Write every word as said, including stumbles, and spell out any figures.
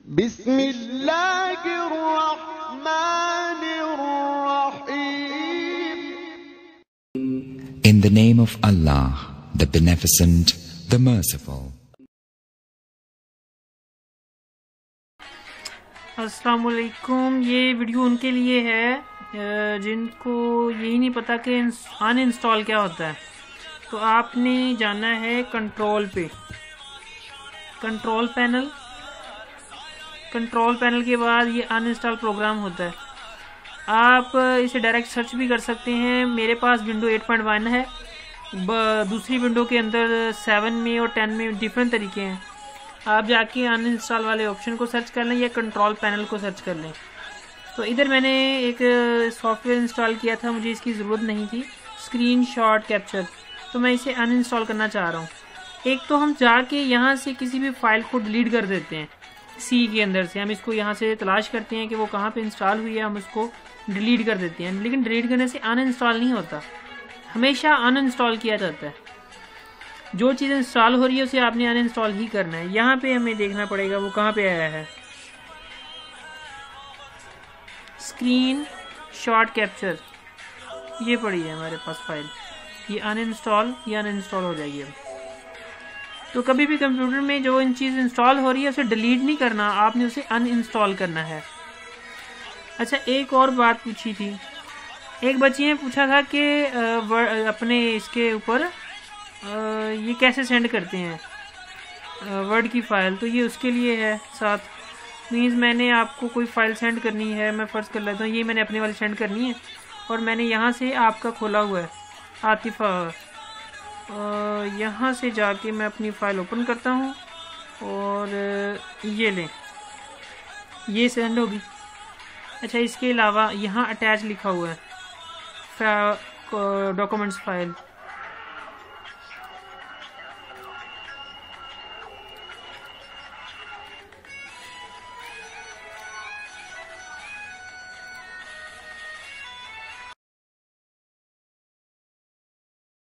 In the name of Allah, the Beneficent, the Merciful. अस्सलाम वालेकुम। ये वीडियो उनके लिए है जिनको यही नहीं पता कि अनइंस्टॉल क्या होता है। तो आपने जाना है कंट्रोल पे, कंट्रोल पैनल। कंट्रोल पैनल के बाद ये अनइंस्टॉल प्रोग्राम होता है। आप इसे डायरेक्ट सर्च भी कर सकते हैं। मेरे पास विंडो एट पॉइंट वन है, दूसरी विंडो के अंदर सेवन में और टेन में डिफरेंट तरीके हैं। आप जाके अनइंस्टॉल वाले ऑप्शन को सर्च कर लें या कंट्रोल पैनल को सर्च कर लें। तो इधर मैंने एक सॉफ्टवेयर इंस्टॉल किया था, मुझे इसकी ज़रूरत नहीं थी, स्क्रीन शॉट कैप्चर। तो मैं इसे अनइंस्टॉल करना चाह रहा हूँ। एक तो हम जाके यहाँ से किसी भी फाइल को डिलीट कर देते हैं। सी के अंदर से हम इसको यहाँ से तलाश करते हैं कि वो कहाँ पे इंस्टॉल हुई है, हम उसको डिलीट कर देते हैं। लेकिन डिलीट करने से अनइंस्टॉल नहीं होता, हमेशा अनइंस्टॉल किया जाता है। जो चीज़ इंस्टॉल हो रही है उसे आपने अनइंस्टॉल ही करना है। यहाँ पे हमें देखना पड़ेगा वो कहाँ पे आया है, स्क्रीन शॉट कैप्चर, ये पड़ी है हमारे पास फाइल। ये अनइंस्टॉल ये अनइंस्टॉल हो जाएगी अब। तो कभी भी कंप्यूटर में जो इन चीज़ इंस्टॉल हो रही है उसे डिलीट नहीं करना, आपने उसे अनइंस्टॉल करना है। अच्छा, एक और बात पूछी थी, एक बच्ची ने पूछा था कि अपने इसके ऊपर ये कैसे सेंड करते हैं वर्ड की फ़ाइल। तो ये उसके लिए है साथ। मीन्स मैंने आपको कोई फ़ाइल सेंड करनी है, मैं फ़र्ज़ कर लेता हूँ ये मैंने अपने वाली सेंड करनी है और मैंने यहाँ से आपका खोला हुआ है आतिफ़ा, यहाँ से जाके मैं अपनी फ़ाइल ओपन करता हूँ और ये लें, ये सेंड होगी। अच्छा, इसके अलावा यहाँ अटैच लिखा हुआ है डॉक्यूमेंट्स फ़ाइल,